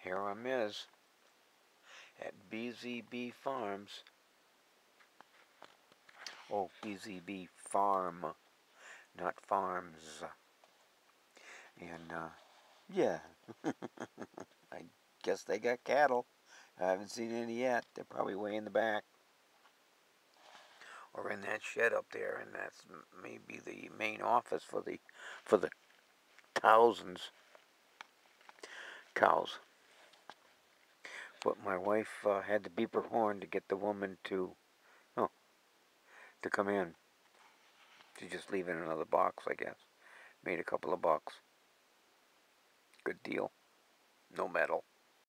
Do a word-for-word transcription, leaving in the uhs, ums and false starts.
Here I'm is at B Z B Farms. Oh, B Z B Farm, not Farms. And, uh, yeah, I guess they got cattle. I haven't seen any yet. They're probably way in the back. Or in that shed up there, and that's maybe the main office for the, for the thousands cows. But my wife uh, had to beep her horn to get the woman to, oh, to come in. She's just leaving another box, I guess. Made a couple of bucks. Good deal. No metal.